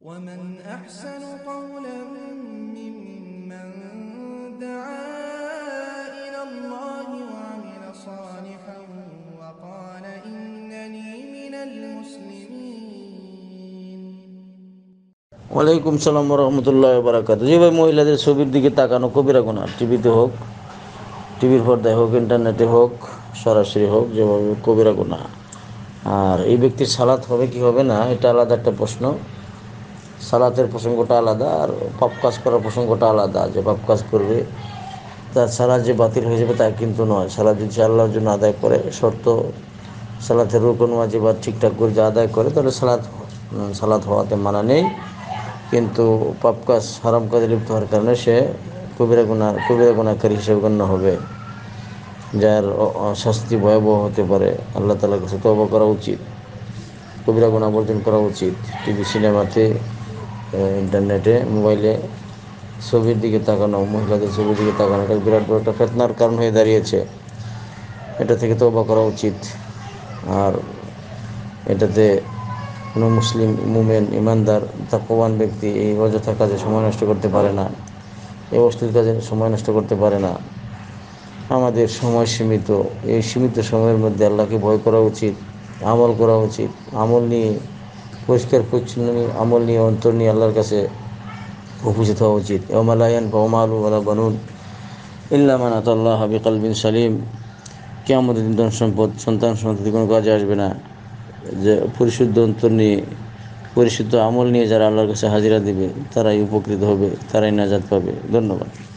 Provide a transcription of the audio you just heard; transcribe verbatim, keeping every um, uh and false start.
ومن أحسن قولا ممن دعا إلى الله وعمل صالحا وقال إنني من المسلمين। ওয়ালাইকুম সালাম রহমতুল্লাহ বারাকাত। জি ভাই, মহিলাদের ছবির দিকে তাকানো কবিরা গুনাহ, টিভিতে হোক, টিভির পর্দায় হোক, ইন্টারনেটে হোক, সরাসরি হোক, যেভাবে কবিরা গুনাহ। আর এই ব্যক্তির সালাত হবে কি হবে না, এটা আলাদা একটা প্রশ্ন। সালাতের প্রসঙ্গটা আলাদা, আর পাপ কাজ করার প্রসঙ্গটা আলাদা। যে পাপ কাজ করবে তার সালাত যে বাতিল হয়ে যাবে তা কিন্তু নয়। সালাত যদি আল্লাহর জন্য আদায় করে, শর্ত সালাতের রুকন ওয়াজিবাত ঠিকঠাক করে যে আদায় করে, তাহলে সালাত সালাত হওয়াতে মানা নেই। কিন্তু পাপ কাজ, হারাম কাজে লিপ্ত হওয়ার কারণে সে কবিরা গুনাহ কবিরা গুনাহকারী হিসেবে গণ্য হবে, যার শাস্তি ভয়াবহ হতে পারে। আল্লাহ তাআলার কাছে তওবা করা উচিত, কবিরা গুনাহ বর্জন করা উচিত। টিভি, সিনেমাতে, ইন্টারনেটে, মোবাইলে ছবির দিকে তাকানো, মহিলাদের ছবির দিকে তাকানো, এটা বিরাট বড় একটা ফিতনার কারণ হয়ে দাঁড়িয়েছে। এটা থেকে তওবা করা উচিত। আর এটাতে কোনো মুসলিম মুমিন ইমানদার তাকওয়ান ব্যক্তি এই অযথা কাজে সময় নষ্ট করতে পারে না, এই অশ্লীল কাজে সময় নষ্ট করতে পারে না। আমাদের সময় সীমিত, এই সীমিত সময়ের মধ্যে আল্লাহকে ভয় করা উচিত, আমল করা উচিত। আমল নিয়ে, পরিষ্কার পরিচ্ছন্ন আমল নিয়ে, অন্তর নিয়ে আল্লাহর কাছে উপস্থিত হওয়া উচিত। ইয়াওমা লা ইয়ানফাউ মালুন ওয়ালা বানুন ইল্লা মান আতাল্লাহ বিকলবিন সালিম। কিয়ামতের দিন ধন সম্পদ, সন্তান সন্ততি কোনো কাজে আসবে না। যে পরিশুদ্ধ অন্তর নিয়ে, পরিশুদ্ধ আমল নিয়ে যারা আল্লাহর কাছে হাজিরা দেবে, তারাই উপকৃত হবে, তারাই নাজাত পাবে। ধন্যবাদ।